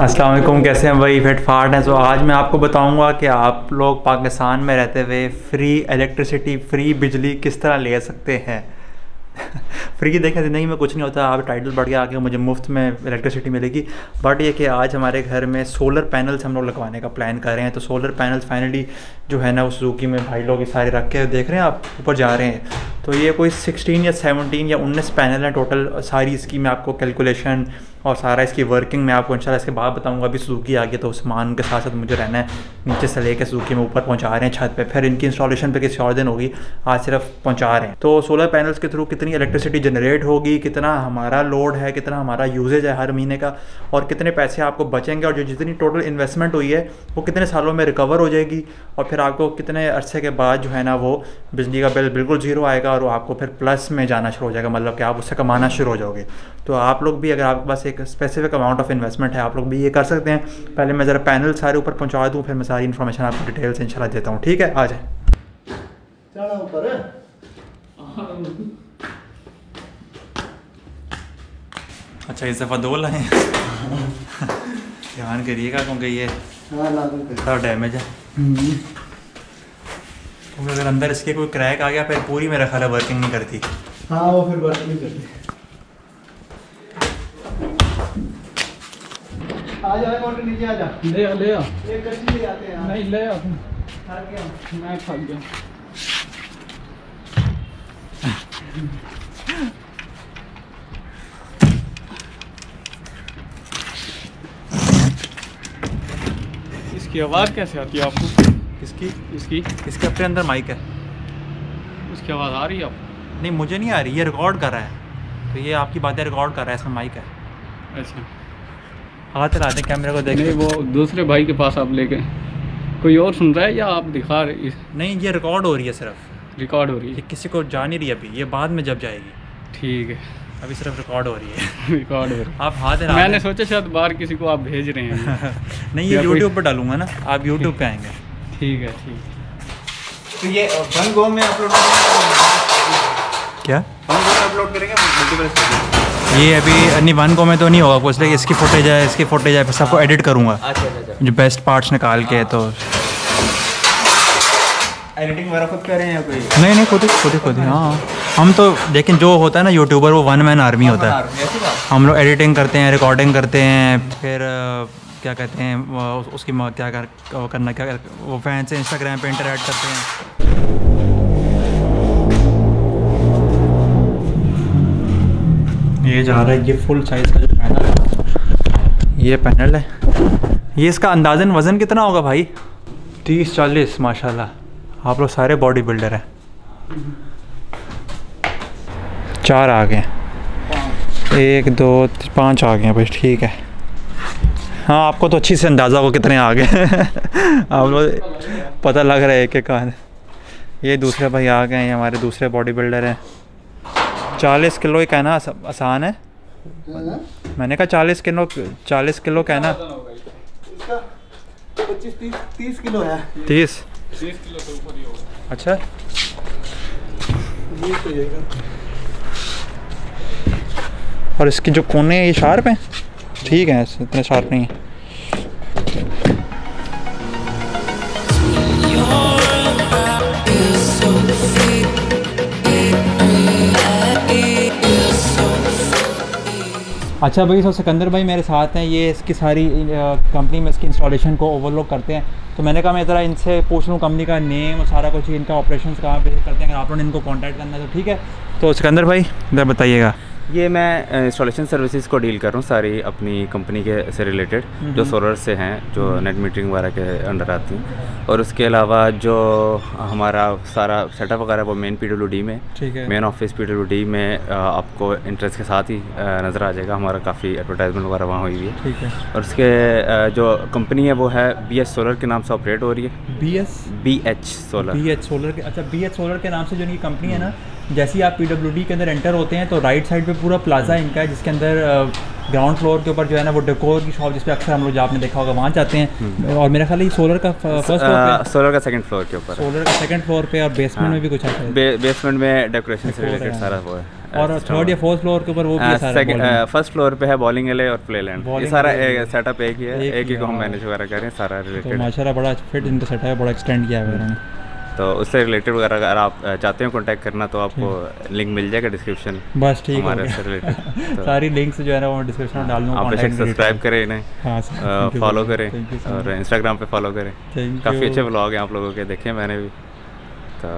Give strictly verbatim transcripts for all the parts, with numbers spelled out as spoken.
अस्सलाम वालेकुम, कैसे हैं भाई? फिट फाट हैं। तो आज मैं आपको बताऊंगा कि आप लोग पाकिस्तान में रहते हुए फ्री इलेक्ट्रिसिटी, फ्री बिजली किस तरह ले सकते हैं। फ्री देखें ज़िंदगी में कुछ नहीं होता, आप टाइटल बढ़ के आके मुझे मुफ्त में इलेक्ट्रिसिटी मिलेगी। बट ये कि आज हमारे घर में सोलर पैनल्स हम लोग लगवाने का प्लान कर रहे हैं। तो सोलर पैनल्स फाइनली जो है ना, उस सुजुकी में भाई लोग ये सारे रख के देख रहे हैं, आप ऊपर जा रहे हैं। तो ये कोई सिक्सटीन या सेवनटीन या उन्नीस पैनल हैं टोटल। सारी इसकी मैं आपको कैलकुलेशन और सारा इसकी वर्किंग मैं आपको इंशाल्लाह इसके बाद बताऊंगा। अभी सुजुकी आ गया तो उस्मान के साथ साथ मुझे रहना है, नीचे से लेकर सुजुकी में ऊपर पहुंचा रहे हैं छत पे। फिर इनकी इंस्टॉलेशन पे किसी और दिन होगी, आज सिर्फ पहुंचा रहे हैं। तो सोलर पैनल्स के थ्रू कितनी इलेक्ट्रिसिटी जनरेट होगी, कितना हमारा लोड है, कितना हमारा यूजेज है हर महीने का, और कितने पैसे आपको बचेंगे, और जो जितनी टोटल इन्वेस्टमेंट हुई है वो कितने सालों में रिकवर हो जाएगी, और फिर आपको कितने अरसे के बाद जो है ना वो बिजली का बिल बिल्कुल ज़ीरो आएगा और वो आपको फिर प्लस में जाना शुरू हो जाएगा, मतलब कि आप उससे कमाना शुरू हो जाओगे। तो आप लोग भी, अगर आपके पास एक स्पेसिफिक अमाउंट ऑफ इन्वेस्टमेंट है, आप लोग भी ये कर सकते हैं। पहले मैं ज़रा पैनल सारे ऊपर पहुंचा दूं, फिर मैं सारी इन्फॉर्मेशन आपको डिटेल से इंशाल्लाह देता हूं। ठीक है, आ जाए। अच्छा, इस दफ़ा दो लाए ध्यान करिएगा क्योंकि ये थोड़ा डैमेज है, क्योंकि अगर अंदर इसके कोई क्रैक आ गया फिर पूरी मेरा ख्याल है वर्किंग नहीं करती। हाँ, वो फिर वर्क नहीं करती। आ जा मोटर नीचे आ जा। ले आ ले आ ये कच्ची ले आते हैं। नहीं ले आ, थक गया मैं, थक गया। इसकी आवाज़ कैसे आती है आपको? किसकी? इसकी इसके अपने अंदर माइक है, उसकी आवाज़ आ रही है आपको? नहीं मुझे नहीं आ रही, ये रिकॉर्ड कर रहा है। तो ये आपकी बातें रिकॉर्ड कर रहा है, इसमें माइक है। अच्छा, हाथ चला दें कैमरे को, देखें। वो दूसरे भाई के पास आप लेके, कोई और सुन रहा है या आप दिखा रहे? नहीं, ये रिकॉर्ड हो रही है, सिर्फ रिकॉर्ड हो रही है। ये किसी को जा नहीं रही अभी, ये बाद में जब जाएगी। ठीक है, अभी सिर्फ रिकॉर्ड हो रही है। रिकॉर्ड हो रही है। आप हाथ हिला मैंने दें। सोचा शायद बाहर किसी को आप भेज रहे हैं। नहीं, ये यूट्यूब पे डालूंगा ना, आप यूट्यूब पे आएंगे। ठीक है, ठीक है। तो ये वन गो में अपलोड करेंगे? क्या वन गो में अपलोड करेंगे मल्टीपल? ये अभी नहीं, वन को में तो नहीं होगा कुछ, लेकिन इसकी फुटेज है, इसकी फुटेज है, फिर सबको एडिट करूँगा। अच्छा अच्छा, जो बेस्ट पार्ट्स निकाल के। तो एडिटिंग वगैरह खुद कर रहे हैं कोई? नहीं नहीं, खुद ही खुद ही खुद ही हाँ हम तो, लेकिन जो होता है ना यूट्यूबर, वो वन मैन आर्मी होता है। हम लोग एडिटिंग करते हैं, रिकॉर्डिंग करते हैं, फिर क्या कहते हैं वो, उसकी क्या कर वो करना क्या कर, वो फैन से इंस्टाग्राम पे इंटरेक्ट करते हैं। ये जा रहा है, ये फुल साइज़ का जो पैनल है, ये पैनल है। ये इसका अंदाज़न वज़न कितना होगा भाई? तीस चालीस। माशाल्लाह, आप लोग सारे बॉडी बिल्डर हैं। चार आ गए, एक दो पाँच आ गए भाई, ठीक है। हाँ, आपको तो अच्छी से अंदाज़ा हो कितने आ गए। आप लोग पता लग रहा है एक एक का। ये दूसरे भाई आ गए हैं, हमारे दूसरे बॉडी बिल्डर हैं। चालीस किलो ही कहना आसान है। मैंने कहा चालीस किलो, चालीस किलो कहना। पच्चीस तीस तीस किलो है। तीस तीस किलो से ऊपर ही होगा। अच्छा, ये तो जाएगा। और इसकी जो कोने हैं ये शार्प हैं? ठीक है, इतने शार्प नहीं है। अच्छा भाई, तो सिकंदर भाई मेरे साथ हैं, ये इसकी सारी कंपनी में इसकी इंस्टॉलेशन को ओवरलोक करते हैं। तो मैंने कहा मैं ज़रा इनसे पूछ लूँ कंपनी का नेम और सारा कुछ, इनका ऑपरेशंस कहाँ पे करते हैं, अगर आप लोगों ने इनको कांटेक्ट करना है तो ठीक है। तो सिकंदर भाई इधर बताइएगा। ये मैं इंस्टॉलेशन सर्विसेज को डील कर रहा हूँ सारी अपनी कंपनी के से रिलेटेड, जो सोलर से हैं, जो नेट मीटरिंग वगैरह के अंडर आती हैं। और उसके अलावा जो हमारा सारा सेटअप वगैरह वो मेन पीडब्ल्यूडी में, ठीक है। मेन ऑफिस पीडब्ल्यूडी में आपको इंटरेस्ट के साथ ही नज़र आ जाएगा, हमारा काफ़ी एडवर्टाइजमेंट वगैरह वहाँ हुई हुई है। ठीक है। और उसके जो कंपनी है वो है बी एच सोलर के नाम से ऑपरेट हो रही है। B S B H solar B H solar के अच्छा, बी एच सोलर के नाम से जो इनकी कंपनी है ना, जैसे ही आप पीडब्ल्यूडी के अंदर एंटर होते हैं तो राइट साइड पे पूरा प्लाजा इनका है, जिसके अंदर ग्राउंड फ्लोर के ऊपर जो है ना वो डेकोर की शॉप, जिस पे अक्सर हम लोग आपने देखा होगा वहाँ जाते हैं। और मेरा ख्याल है सोलर का फर्स्ट फ्लोर पे, सोलर का सेकंड फ्लोर के ऊपर, सोलर का सेकंड फ्लोर पे, और बेसमेंट में भी कुछ है। बेसमेंट में डेकोरेशन से रिलेटेड सारा वो है, और थर्ड या फोर्थ फ्लोर के ऊपर वो भी सारा फर्स्ट फ्लोर पे है बॉलिंग एले और प्ले लैंड, ये सारा सेटअप एक ही है, एक ही को हम मैनेज वगैरह कर रहे हैं सारा रिलेटेड। तो माशाल्लाह बड़ा फिट इनका सेटअप है, बड़ा एक्सटेंड किया है इन्होंने। तो उससे रिलेटेड वगैरह अगर आप चाहते हो कांटेक्ट करना तो आपको लिंक मिल जाएगा डिस्क्रिप्शन। बस ठीक है, हमारे से रिलेटेड सारी लिंक्स जो है ना वो डिस्क्रिप्शन में डाल दूँगा। आप बेशक सब्सक्राइब करें इन्हें, फॉलो करें और इंस्टाग्राम पे फॉलो करें, काफ़ी अच्छे व्लॉग हैं आप लोगों के, देखे मैंने भी। तो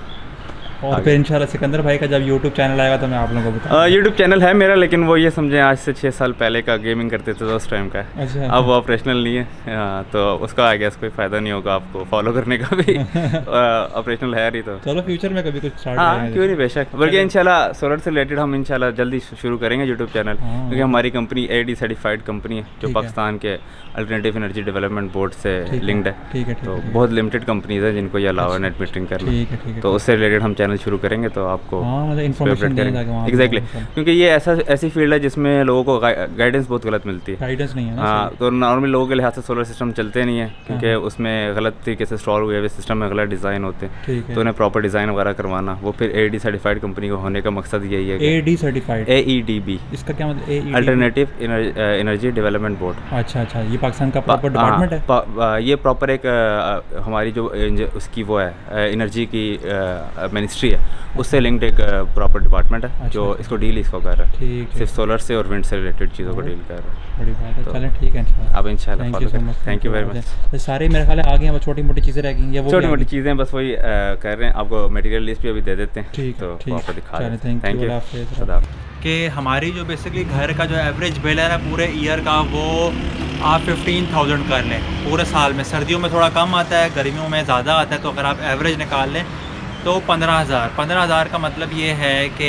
और फिर इंशाल्लाह सिकंदर भाई का जब यूट्यूब चैनल आएगा तो मैं आप लोगों को बताऊंगा। यूट्यूब चैनल है मेरा, लेकिन वो ये समझें आज से छः साल पहले का गेमिंग करते थे तो उस टाइम का है। अच्छा, अब वो ऑपरेशनल नहीं है, आ, तो उसका आई गेस कोई फ़ायदा नहीं होगा आपको फॉलो करने का भी। ऑपरेशनल है नहीं तो चलो फ्यूचर में कभी कुछ स्टार्ट हाँ क्यों नहीं, बेशक। बल्कि इंशाल्लाह सोलर से रिलेटेड हम इंशाल्लाह जल्दी शुरू करेंगे यूट्यूब चैनल, क्योंकि हमारी company A D certified company है जो पाकिस्तान के अल्टरनेटिव एनर्जी डेवलपमेंट बोर्ड से लिंक्ड है। तो बहुत लिमिटेड कंपनीज है जिनको ये अलावा नेट मीटरिंग करना, तो उससे रिलेटेड हम चैनल शुरू करेंगे तो आपको इन्फॉर्मेशन करेंगे। एग्जैक्टली, क्योंकि ये ऐसा ऐसी फील्ड है जिसमें लोगों को गाइडेंस बहुत गलत मिलती है। गाइडेंस नहीं है ना। हाँ, तो नॉर्मली लोगों के लिहाज से सोलर सिस्टम चलते नहीं है, क्योंकि उसमें गलत तरीके से इंस्टॉल हुए हुए सिस्टम में गलत डिज़ाइन होते हैं, तो उन्हें प्रॉपर डिज़ाइन वगैरह करवाना, वो फिर ए डी सर्टिफाइड कंपनी को होने का मकसद यही है। A D certified, A E D B, इसका क्या मतलब? Alternative energy development ministry board. अच्छा अच्छा, ये पाकिस्तान का प्रॉपर डिपार्टमेंट है। ये प्रॉपर एक हमारी जो उसकी वो है एनर्जी की मिनिस्ट्री है, उससे लिंक्ड एक प्रॉपर डिपार्टमेंट है जो इसको डील इसको कर रहा है, सिर्फ सोलर से और विंड से रिलेटेड चीज़ों को डील कर रहा है। बड़ी बात है, चलें ठीक है इंशाल्लाह। अब इंशाल्लाह फॉलो करें। Thank you very much. सारे मेरे ख्याल आ गए हैं, वो छोटी मोटी चीज़ें रह गई हैं, वो छोटी मोटी चीज़ें बस वही कर रहे हैं। आपको मटेरियल लिस्ट भी अभी दे देते हैं, ठीक तो आपको दिखा दें। Thank you. कि हमारी जो बेसिकली घर का जो एवरेज बिल है ना पूरे ईयर का, वो आप फिफ्टीन थाउजेंड कर लें पूरे साल में। सर्दियों में थोड़ा कम आता है, गर्मियों में ज़्यादा आता है, तो अगर आप एवरेज निकाल लें तो पंद्रह हज़ार पंद्रह हज़ार का मतलब ये है कि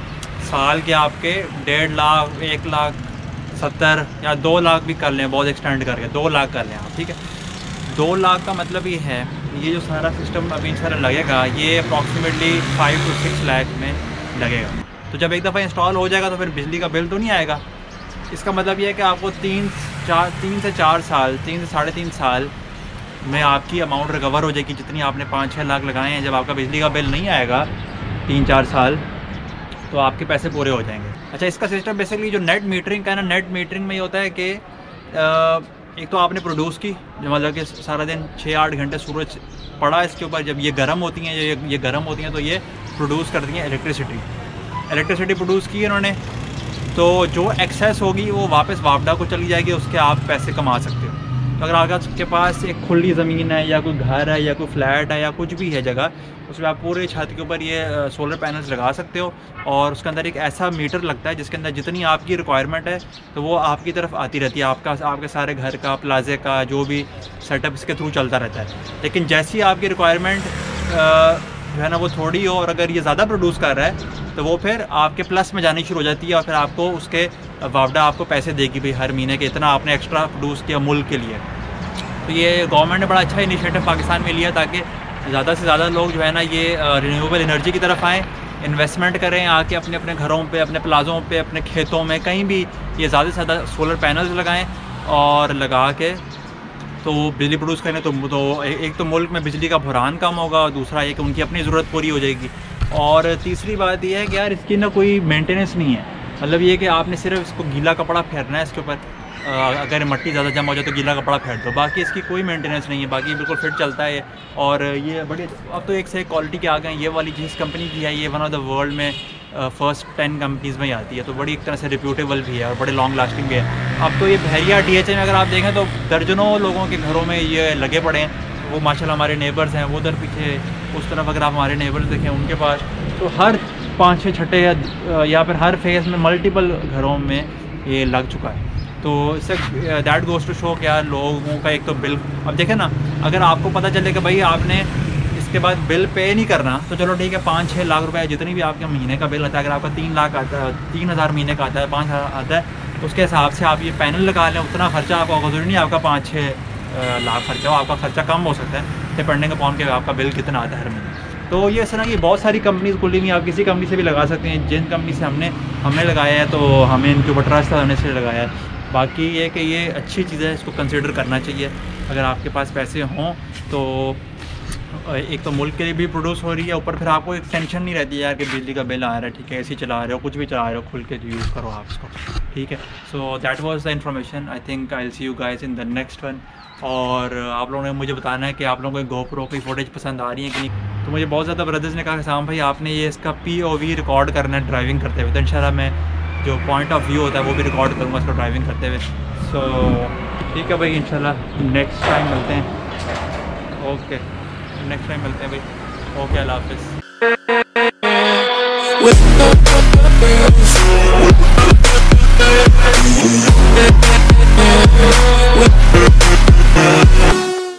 साल के आपके डेढ़ लाख एक लाख सत्तर या दो लाख भी कर लें, बहुत एक्सटेंड करके दो लाख कर लें आप, ठीक है। दो लाख का मतलब ये है, ये जो सारा सिस्टम अभी सारा लगेगा ये approximately five to six lakh में लगेगा। तो जब एक दफ़ा इंस्टॉल हो जाएगा तो फिर बिजली का बिल तो नहीं आएगा। इसका मतलब ये है कि आपको तीन चार तीन से चार साल तीन से साढ़े तीन साल में आपकी अमाउंट रिकवर हो जाएगी, जितनी आपने पाँच छः लाख लगाए हैं। जब आपका बिजली का बिल नहीं आएगा तीन चार साल, तो आपके पैसे पूरे हो जाएंगे। अच्छा, इसका सिस्टम बेसिकली जो नेट मीटरिंग का है ना, नेट मीटरिंग में ये होता है कि एक तो आपने प्रोड्यूस की, जो मतलब कि सारा दिन छः आठ घंटे सूरज पड़ा इसके ऊपर, जब ये गर्म होती हैं ये ये गर्म होती हैं तो ये प्रोड्यूस करती हैं इलेक्ट्रिसिटी इलेक्ट्रिसिटी प्रोड्यूस की इन्होंने, तो जो एक्सेस होगी वो वापस वापडा को चली जाएगी, उसके आप पैसे कमा सकते हो। तो अगर आपके पास एक खुली ज़मीन है या कोई घर है या कोई फ्लैट है या कुछ भी है जगह, उसमें आप पूरे छत के ऊपर ये सोलर पैनल्स लगा सकते हो, और उसके अंदर एक ऐसा मीटर लगता है जिसके अंदर जितनी आपकी रिक्वायरमेंट है तो वो आपकी तरफ आती रहती है। आपका आपके सारे घर का प्लाजे का जो भी सेटअप इसके थ्रू चलता रहता है। लेकिन जैसी आपकी रिक्वायरमेंट जो है ना वो थोड़ी हो, और अगर ये ज़्यादा प्रोड्यूस कर रहा है तो वो फिर आपके प्लस में जानी शुरू हो जाती है, और फिर आपको उसके वापडा आपको पैसे देगी भाई हर महीने के इतना आपने एक्स्ट्रा प्रोड्यूस किया मुल्क के लिए। तो ये गवर्नमेंट ने बड़ा अच्छा इनिशिएटिव पाकिस्तान में लिया ताकि ज़्यादा से ज़्यादा लोग जो है ना ये रिन्यूएबल एनर्जी की तरफ आएँ, इन्वेस्टमेंट करें आके अपने अपने घरों पे, अपने प्लाज़ों पे, अपने खेतों में, कहीं भी ये ज़्यादा से ज़्यादा सोलर पैनल्स लगाएं और लगा के तो बिजली प्रोड्यूस करें। तो, तो एक तो मुल्क में बिजली का बहरान कम होगा, और दूसरा ये कि उनकी अपनी ज़रूरत पूरी हो जाएगी। और तीसरी बात यह है कि यार इसकी ना कोई मेंटेनेंस नहीं है, मतलब ये कि आपने सिर्फ इसको गीला कपड़ा फेरना है इसके ऊपर, अगर मिट्टी ज़्यादा जमा हो जाए तो गीला कपड़ा फेर दो, बाकी इसकी कोई मेंटेनेंस नहीं है, बाकी बिल्कुल फिट चलता है। और ये बड़ी अब तो एक से एक क्वालिटी के आ गए हैं। ये वाली जिस कंपनी की है ये वन ऑफ द वर्ल्ड में फर्स्ट टेन कंपनीज़ में ही आती है, तो बड़ी एक तरह से रिप्यूटेबल भी है और बड़े लॉन्ग लास्टिंग भी है। अब तो ये बहरिया डी एच ए में अगर आप देखें तो दर्जनों लोगों के घरों में ये लगे पड़े हैं। वो माशाल्लाह हमारे नेबर्स हैं, वो उधर पीछे उस तरफ अगर आप हमारे नेबर्स देखें उनके पास तो हर पाँच छः छठे या या फिर हर फेज़ में मल्टीपल घरों में ये लग चुका है। तो इससे दैट गोज़ टू शो क्या लोगों का एक तो बिल, अब देखें ना, अगर आपको पता चले कि भाई आपने इसके बाद बिल पे नहीं करना तो चलो ठीक है, पाँच छः लाख रुपए जितनी भी आपके महीने का बिल आता है, अगर आपका तीन लाख आता है, तीन हज़ार महीने का आता है, पाँच हज़ार आता है, उसके हिसाब से आप ये पैनल लगा लें, उतना खर्चा आपका होगा। ज़रूरी नहीं आपका पाँच छः लाख खर्चा हो, आपका खर्चा कम हो सकता है डिपेंडिंग अपॉन के आपका बिल कितना आता है हर महीने। तो ये इस तरह की बहुत सारी कंपनीज खुली हुई, आप किसी कंपनी से भी लगा सकते हैं। जिन कंपनी से हमने हमने लगाया है तो हमें इनके ऊपर ट्रस्ट होने से लगाया है। बाकी ये कि ये अच्छी चीज़ है, इसको कंसिडर करना चाहिए। अगर आपके पास पैसे हों तो एक तो मुल्क के लिए भी प्रोड्यूस हो रही है, ऊपर फिर आपको एक टेंशन नहीं रहती है यार कि बिजली का बिल आ रहा है, ठीक है, एसी चला रहे हो, कुछ भी चला रहे हो, खुल के यूज़ करो आप इसको, ठीक है। So that was the information. I think I will see you guys in the next one. और आप लोगों ने मुझे बताना है कि आप लोगों को गोप्रो की फुटेज पसंद आ रही है कि नहीं। तो मुझे बहुत ज़्यादा ब्रदर्स ने कहा कि साम भाई आपने ये इसका पी ओ वी रिकॉर्ड करना है ड्राइविंग करते हुए, तो इंशाल्लाह मैं जो पॉइंट ऑफ व्यू होता है वो भी रिकॉर्ड करूँगा इसको ड्राइविंग करते हुए। सो ठीक है भाई, इंशाल्लाह नेक्स्ट टाइम मिलते हैं। ओके, नेक्स्ट टाइम मिलते हैं भाई। ओके, अल्लाह हाफिज़।